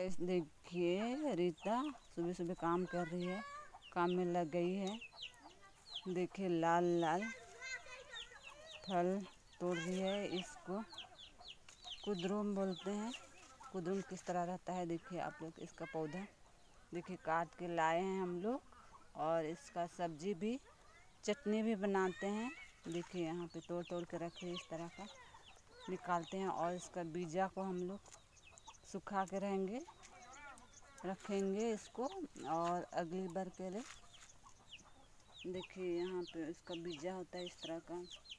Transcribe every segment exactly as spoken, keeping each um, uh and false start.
Guys देखिए रीता सुबह सुबह काम कर रही है, काम में लग गई है। देखिए लाल लाल फल तोड़ रही है। इसको कुद्रुम बोलते हैं। कुद्रुम किस तरह रहता है देखिए आप लोग। इसका पौधा देखिए काट के लाए हैं हम लोग, और इसका सब्जी भी चटनी भी बनाते हैं। देखिए यहाँ पे तोड़ तोड़ के रखे इस तरह का निकालते हैं, और इसका बीजा को हम लोग सुखा के रहेंगे रखेंगे इसको, और अगली बार के लिए देखिए यहाँ पे इसका बीजा होता है इस तरह का।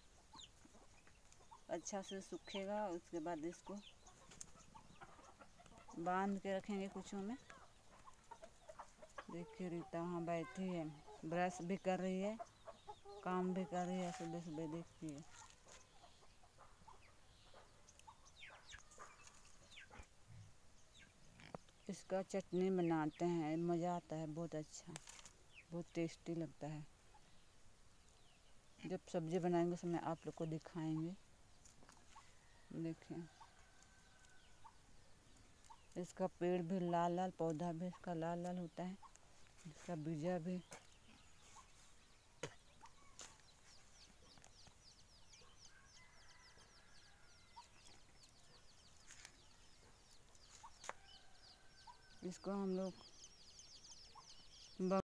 अच्छा से सूखेगा, उसके बाद इसको बांध के रखेंगे कुछों में। देखिए रीता वहाँ बैठी है, ब्रश भी कर रही है, काम भी कर रही है सुबह सुबह। देखिए इसका चटनी बनाते हैं, मज़ा आता है, बहुत अच्छा, बहुत टेस्टी लगता है। जब सब्ज़ी बनाएंगे उसमें आप लोग को दिखाएंगे। देखिए इसका पेड़ भी लाल लाल, पौधा भी इसका लाल लाल होता है, इसका बीजा भी। इसको हम लोग